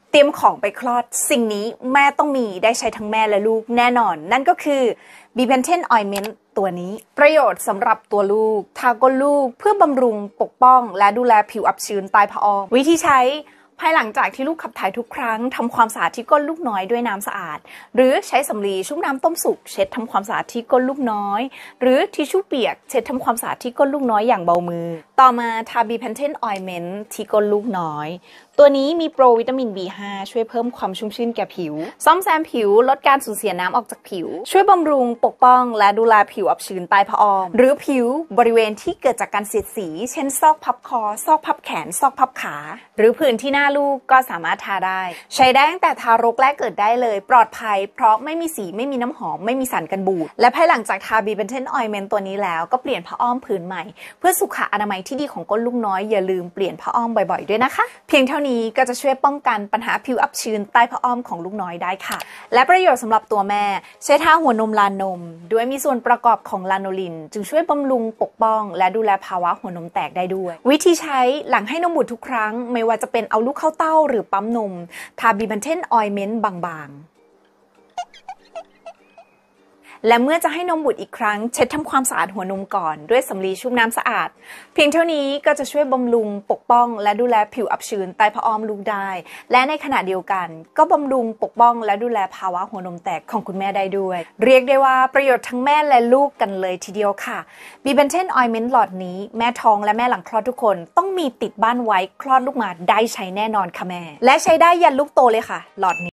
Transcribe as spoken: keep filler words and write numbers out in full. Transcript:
เตรียมของไปคลอดสิ่งนี้แม่ต้องมีได้ใช้ทั้งแม่และลูกแน่นอนนั่นก็คือ บี เพนเทน Ointment ตัวนี้ประโยชน์สำหรับตัวลูกทาก้นลูกเพื่อบำรุงปกป้องและดูแลผิวอับชื้นใต้ผ้าอ้อมวิธีใช้ภายหลังจากที่ลูกขับถ่ายทุกครั้งทำความสะอาดที่ก้นลูกน้อยด้วยน้ำสะอาดหรือใช้สำลีชุบน้ำต้มสุกเช็ดทำความสะอาดที่ก้นลูกน้อยหรือทิชชู่เปียกเช็ดทำความสะอาดที่ก้นลูกน้อยอย่างเบามือต่อมาทา บี เพนเทน Ointment ที่ก้นลูกน้อยตัวนี้มีโปรวิตามิน บี ห้า ช่วยเพิ่มความชุ่มชื่นแก่ผิวซ่อมแซมผิวลดการสูญเสียน้ำออกจากผิวช่วยบำรุงปกป้องและดูแลผิวอับชื้นใต้ผ้าอ้อมหรือผิวบริเวณที่เกิดจากการเสียดสีเช่นซอกพับคอซอกพับแขนซอกพับขาหรือผื่นที่หน้าลูกก็สามารถทาได้ใช้ได้ตั้งแต่ทารกแรกเกิดได้เลยปลอดภัยเพราะไม่มีสีไม่มีน้ำหอมไม่มีสารกันบูดและภายหลังจากทา บี เพนเทน Ointment ตัวนี้แล้วก็เปลี่ยนผ้าอ้อมผืนใหม่เพื่อสุขอนามัยที่ดีของก้นลูกน้อยอย่าลืมเปลี่ยนผ้าอ้อมบ่อยๆด้วยนะคะเพียงเท่านี้ก็จะช่วยป้องกันปัญหาผิวอับชื้นใต้ผ้าอ้อมของลูกน้อยได้ค่ะและประโยชน์สำหรับตัวแม่ใช้ทาหัวนมลานมด้วยมีส่วนประกอบของลาโนลินจึงช่วยบำรุงปกป้องและดูแลภาวะหัวนมแตกได้ด้วยวิธีใช้หลังให้นมบุตรทุกครั้งไม่ว่าจะเป็นเอาลูกเข้าเต้าหรือปั๊มนมทา บี เพนเทน Ointment บางๆและเมื่อจะให้นมบุตรอีกครั้งเช็ดทำความสะอาดหัวนมก่อนด้วยสำลีชุบน้ำสะอาดเพียงเท่านี้ก็จะช่วยบำรุงปกป้องและดูแลผิวอับชื้นใต้ผ้าอ้อมลูกได้และในขณะเดียวกันก็บำรุงปกป้องและดูแลภาวะหัวนมแตกของคุณแม่ได้ด้วยเรียกได้ว่าประโยชน์ทั้งแม่และลูกกันเลยทีเดียวค่ะ บี เพนเทน Ointment หลอดนี้แม่ท้องและแม่หลังคลอดทุกคนต้องมีติดบ้านไว้คลอดลูกมาได้ใช้แน่นอนค่ะแม่และใช้ได้ยันลูกโตเลยค่ะหลอดนี้